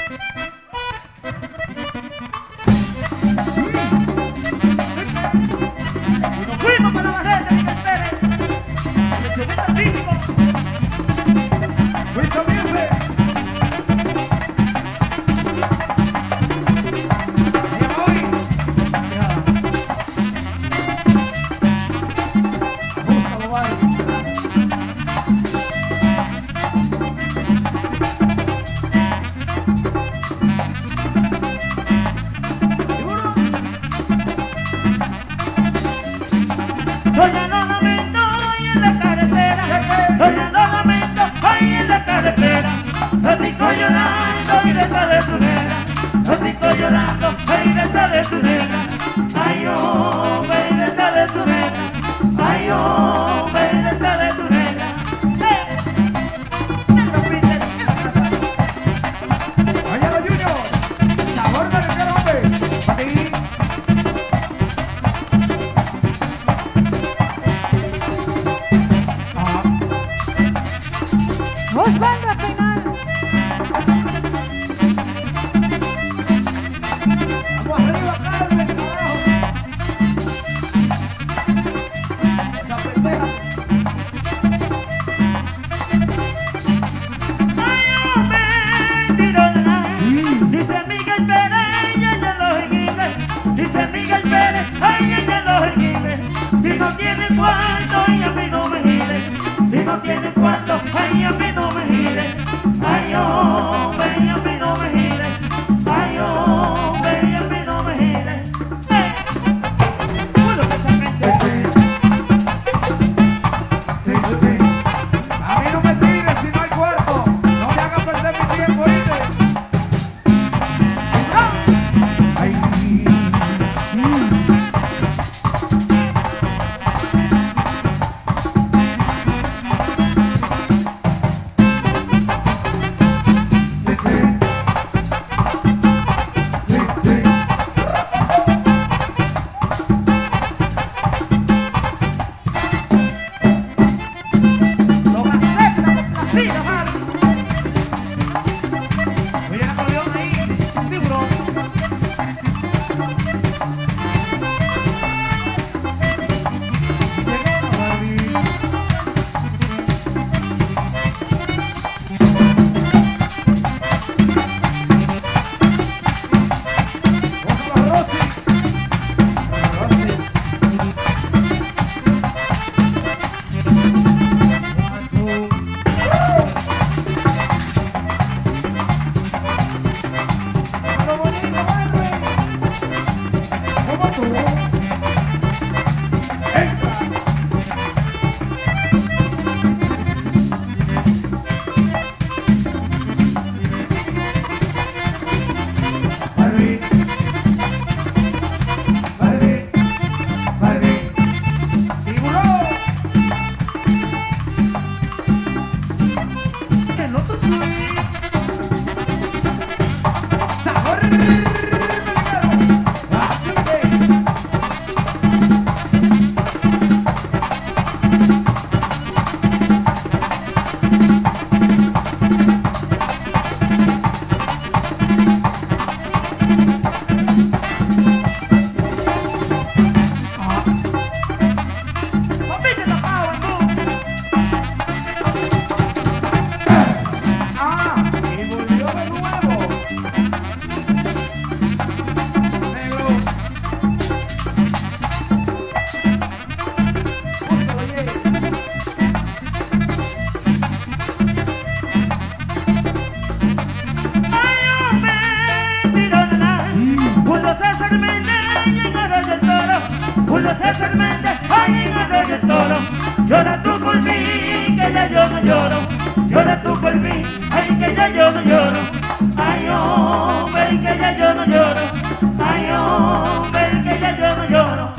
Llora tú por mí, que ya yo no lloro. Llora tú por mí, ay, que ya yo no lloro. Ay, hombre, que ya yo no lloro. Ay, hombre, que ya yo no lloro.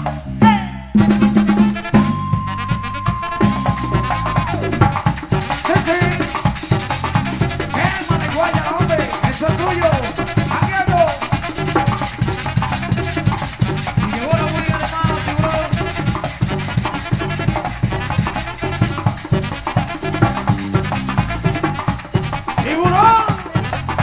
Sí, sí. Eso de Guaya, hombre, eso es tuyo. Aquí ando. Y llegó la buena de mano, tiburón. ¡Tiburón!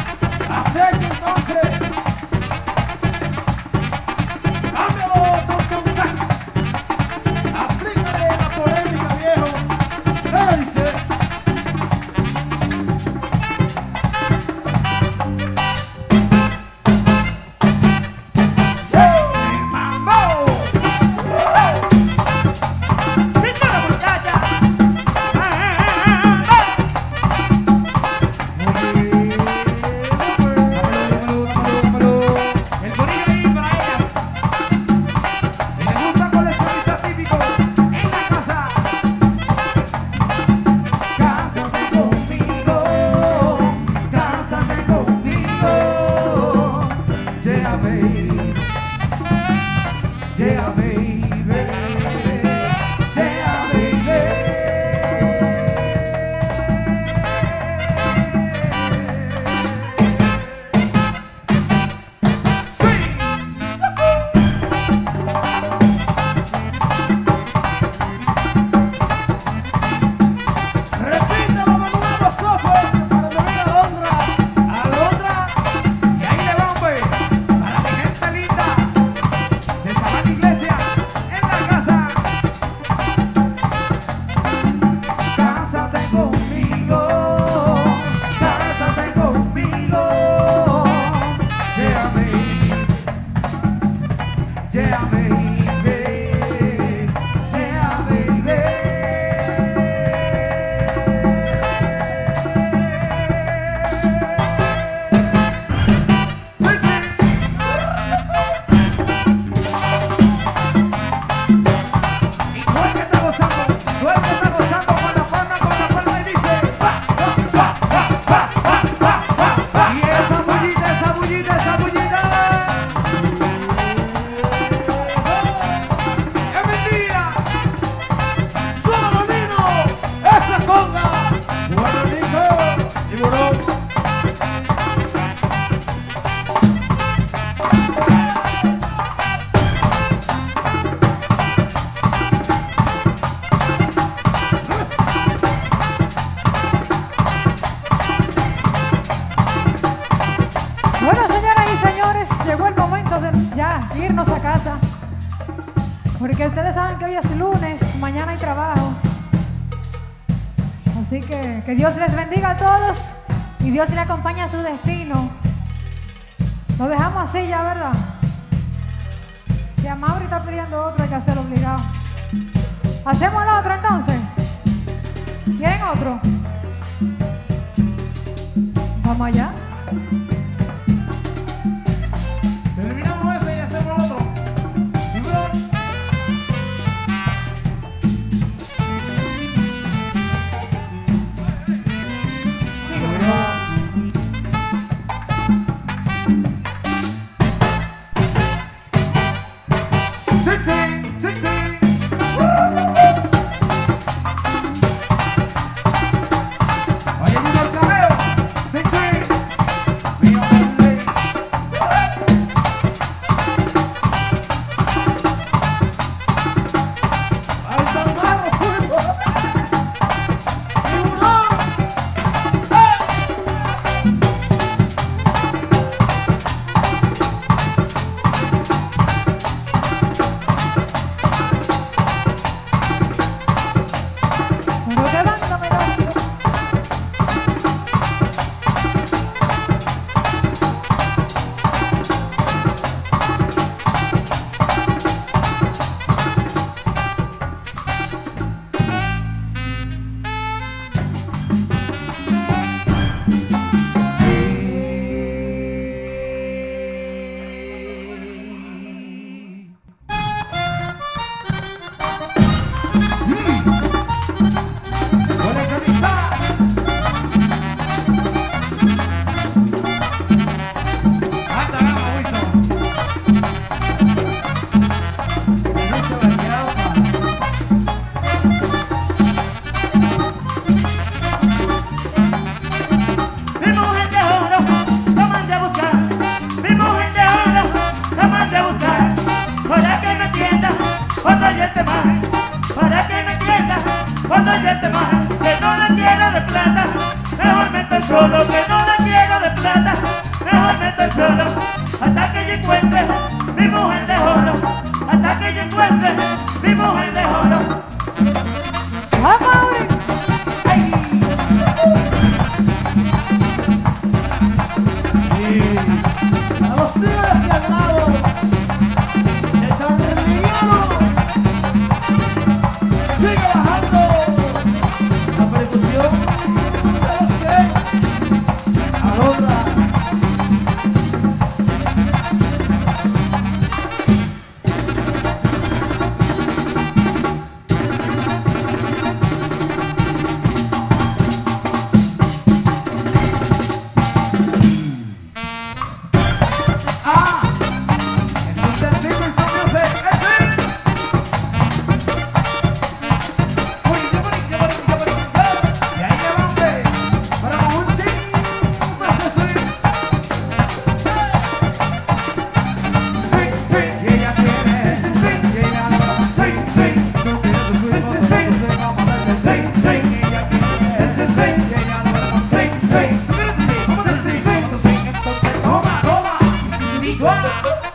Bueno, señoras y señores, llegó el momento de ya irnos a casa. Porque ustedes saben que hoy es lunes, mañana hay trabajo. Así que Dios les bendiga a todos y Dios le acompañe a su destino. Lo dejamos así ya, ¿verdad? Si a Mauri está pidiendo otro, hay que hacerlo obligado. ¿Hacemos el otro entonces? ¿Quieren otro? Vamos allá. Terminamos ese y hacemos otro. Cuando ya te más, que no la quiero de plata, mejor me estoy solo, que no la quiero de plata, mejor me estoy solo, hasta que yo encuentre mi mujer de oro, hasta que yo encuentre mi mujer de oro. ¡Vamos! A los tigres de al lado, César Remigano, sigue bajando la percusión de los que a la otra. Wow!